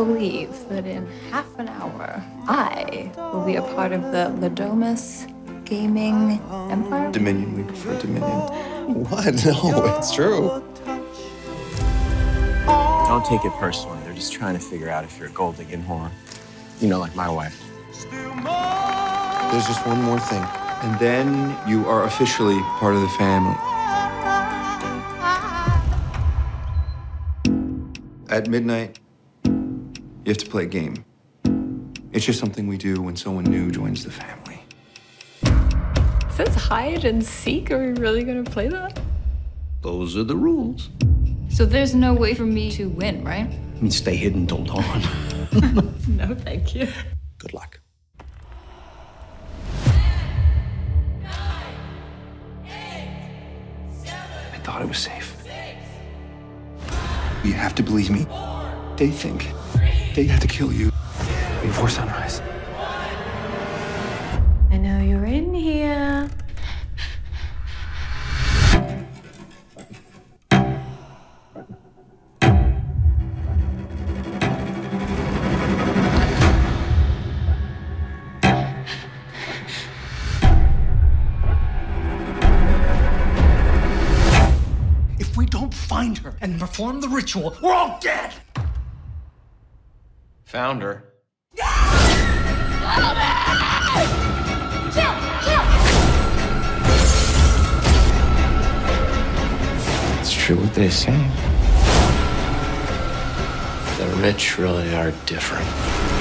believe that in half an hour, I will be a part of the Ladomus gaming empire? Dominion, we prefer Dominion. What? No, it's true. Don't take it personally. They're just trying to figure out if you're a gold digging whore. You know, like my wife. There's just one more thing. And then you are officially part of the family. At midnight, you have to play a game. It's just something we do when someone new joins the family. Is this hide and seek? Are we really gonna play that? Those are the rules. So there's no way for me to win, right? I mean, stay hidden till dawn. No, thank you. Good luck. I thought it was safe. You have to believe me. They think they have to kill you before sunrise. I know you're in here. If we don't find her and perform the ritual, we're all dead! Found her. It's true what they say. The rich really are different.